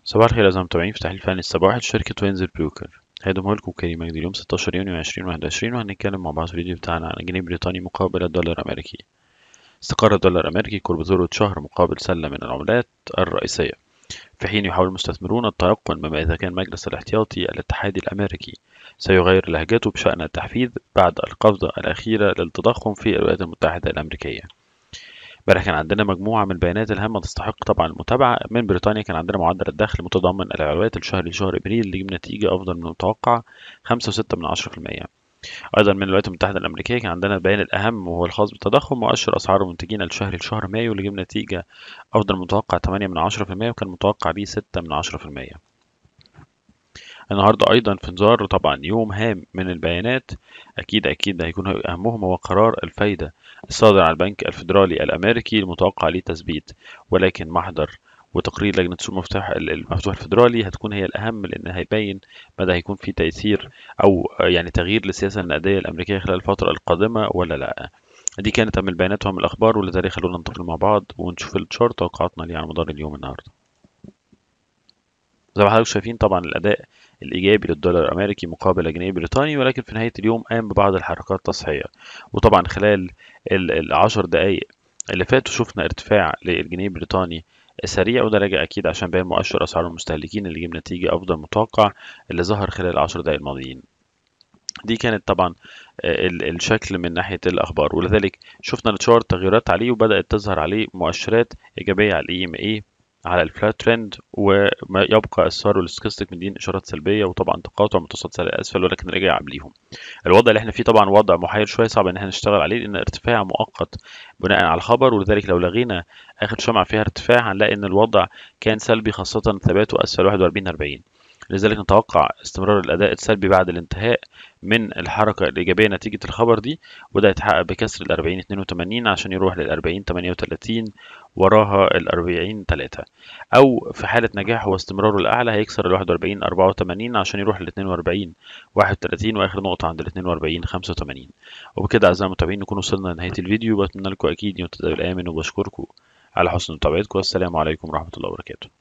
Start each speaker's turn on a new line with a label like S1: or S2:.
S1: صباح الخير أعزائي المتابعين في تحليل فني الصباح شركة وينزر بروكر. هيدمه لكم كريم مجدي اليوم 16 يونيو 2021، وهنتكلم مع بعض في الفيديو بتاعنا عن الجنيه البريطاني مقابل الدولار الأمريكي. استقر الدولار الأمريكي قرب ذروة شهر مقابل سلة من العملات الرئيسية، في حين يحاول المستثمرون التيقن مما إذا كان مجلس الاحتياطي الاتحادي الأمريكي سيغير لهجته بشأن التحفيز بعد القفزة الأخيرة للتضخم في الولايات المتحدة الأمريكية. امبارح كان عندنا مجموعة من البيانات الهامة تستحق طبعا المتابعة. من بريطانيا كان عندنا معدل الدخل متضمن العلويات الشهري لشهر ابريل اللي جاب نتيجة افضل من المتوقع 5.6%. ايضا من الولايات المتحدة الامريكية كان عندنا البيان الاهم وهو الخاص بالتضخم، مؤشر اسعار المنتجين الشهري لشهر مايو اللي جاب نتيجة افضل من المتوقع 8%، وكان متوقع ليه 6%. النهارده ايضا في انذار طبعا يوم هام من البيانات، اكيد هيكون اهمهم هو قرار الفايده الصادر عن البنك الفيدرالي الامريكي المتوقع ليه تثبيت، ولكن محضر وتقرير لجنه سوق المفتوح الفيدرالي هتكون هي الاهم، لان هيبين مدى هيكون في تيسير او يعني تغيير للسياسه النقديه الامريكيه خلال الفتره القادمه ولا لا. دي كانت من البيانات ومن الاخبار، ولذلك خلونا ننتقل مع بعض ونشوف الشارت توقعاتنا ليه على مدار اليوم النهارده. زي ما حضرتك شايفين طبعا الأداء الإيجابي للدولار الأمريكي مقابل الجنيه البريطاني، ولكن في نهاية اليوم قام ببعض الحركات التصحيحية. وطبعا خلال العشر دقايق اللي فاتوا شفنا ارتفاع للجنيه البريطاني سريع، وده راجع أكيد عشان باين مؤشر أسعار المستهلكين اللي جاب نتيجة أفضل متوقع اللي ظهر خلال العشر دقايق الماضيين. دي كانت طبعا الشكل من ناحية الأخبار، ولذلك شفنا التشارت تغييرات عليه وبدأت تظهر عليه مؤشرات إيجابية على الإي ام اي على الفلات ترند، وما يبقى السعر والستوكاستيك مدين إشارات سلبية وطبعا تقاطع متوسط سعر أسفل، ولكن رجع قبليهم. الوضع اللي احنا فيه طبعا وضع محير شوية، صعب إن احنا نشتغل عليه لأن ارتفاع مؤقت بناء على الخبر، ولذلك لو لغينا آخر شمعة فيها ارتفاع هنلاقي إن الوضع كان سلبي، خاصة ثباته أسفل 41.40. لذلك نتوقع استمرار الأداء السلبي بعد الانتهاء من الحركة الإيجابية نتيجة الخبر دي، وده يتحقق بكسر ال40.82 عشان يروح لل40.38 وراها ال40.3، أو في حالة نجاحه واستمراره الأعلى هيكسر ال41.84 عشان يروح ل42.31، وآخر نقطة عند ال42.85. وبكده أعزائي المتابعين نكون وصلنا لنهاية الفيديو، بتمنى لكم أكيد يوم تداول آمن، وبشكركم على حسن متابعتكم. والسلام عليكم ورحمة الله وبركاته.